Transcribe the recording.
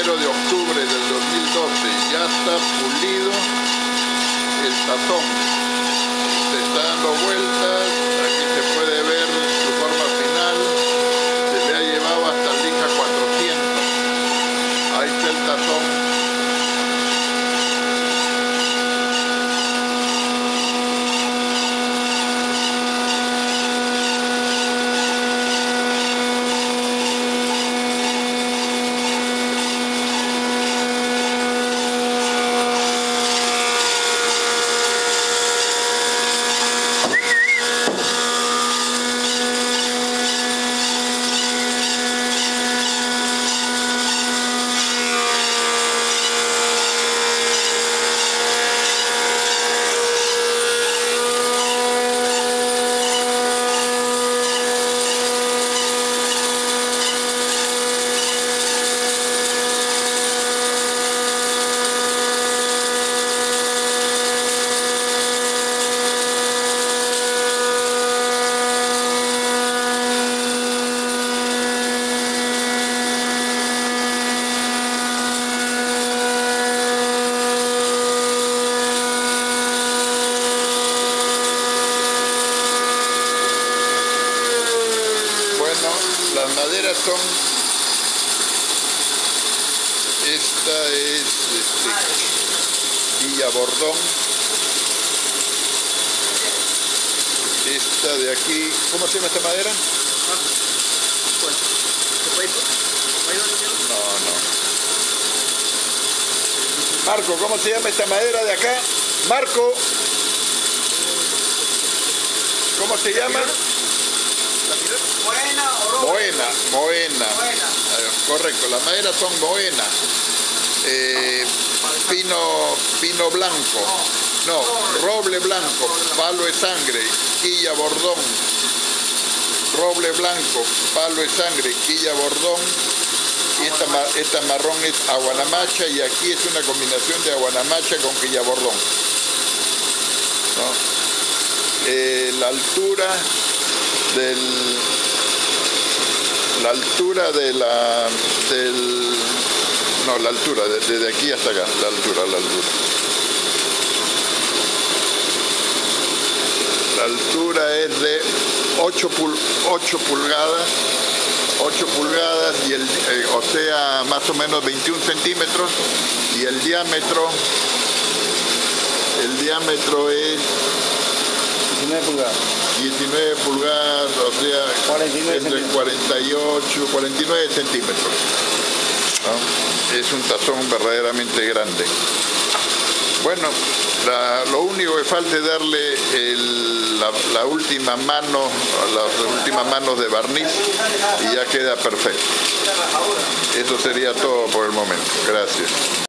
1 de octubre del 2012. Ya está pulido el tazón. Se está dando vueltas. Aquí se puede ver su forma final. Se le ha llevado hasta el Lija 400. Ahí está el tazón. Las maderas son, esta es quilla bordón, esta de aquí, ¿cómo se llama esta madera? No. Marco, ¿cómo se llama esta madera de acá? Marco, ¿cómo se llama? Moena. Correcto, las maderas son moena. Pino blanco. No, roble blanco, palo de sangre, quilla bordón. Roble blanco, palo de sangre, quilla bordón. Y esta marrón es aguanamacha y aquí es una combinación de aguanamacha con quilla bordón. ¿No? La altura desde aquí hasta acá, la altura. La altura es de 8 pulgadas, y o sea, más o menos 21 centímetros, y el diámetro es 19 pulgadas, o sea, entre 49 centímetros. ¿No? Es un tazón verdaderamente grande. Bueno, lo único que falta es darle las últimas manos de barniz y ya queda perfecto. Eso sería todo por el momento. Gracias.